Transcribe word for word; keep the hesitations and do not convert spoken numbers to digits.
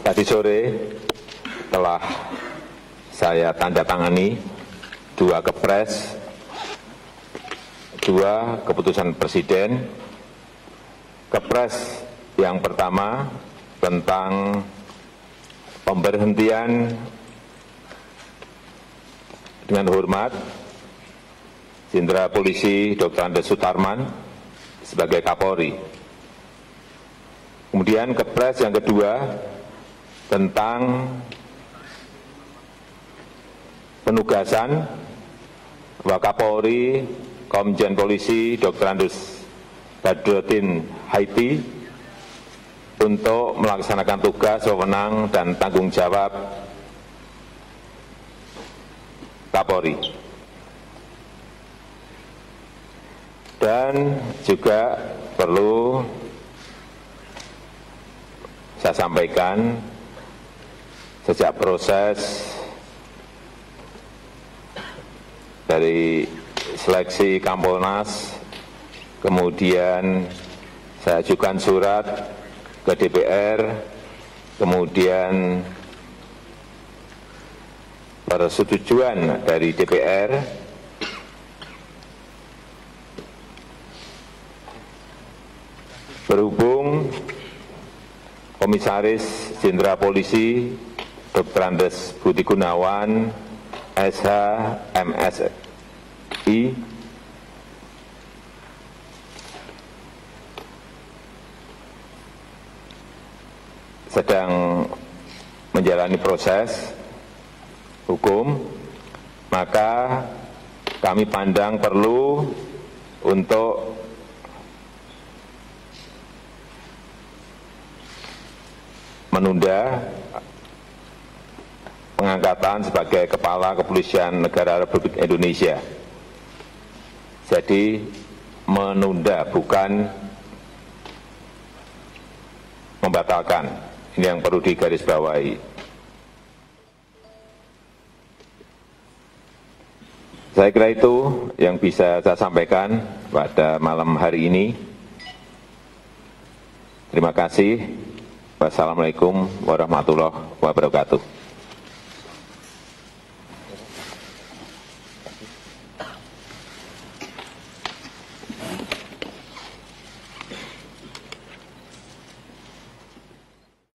Tadi sore telah saya tanda tangani dua kepres, dua keputusan Presiden. Kepres yang pertama tentang pemberhentian dengan hormat Jenderal Polisi Doktor Andes Sutarman sebagai Kapolri. Kemudian kepres yang kedua tentang penugasan Wakapolri Komjen Polisi Doktor Andes Badrodin Haiti untuk melaksanakan tugas, wewenang, dan tanggung jawab Kapolri. Dan juga perlu saya sampaikan, sejak proses dari seleksi Kompolnas, kemudian saya ajukan surat ke D P R, kemudian persetujuan dari D P R, berhubung Komisaris Jenderal Polisi Doktor Andes Budi Gunawan, S H M Si, sedang menjalani proses hukum, maka kami pandang perlu untuk menunda pengangkatan sebagai Kepala Kepolisian Negara Republik Indonesia. Jadi menunda, bukan membatalkan. Ini yang perlu digarisbawahi. Saya kira itu yang bisa saya sampaikan pada malam hari ini. Terima kasih. Wassalamualaikum warahmatullahi wabarakatuh.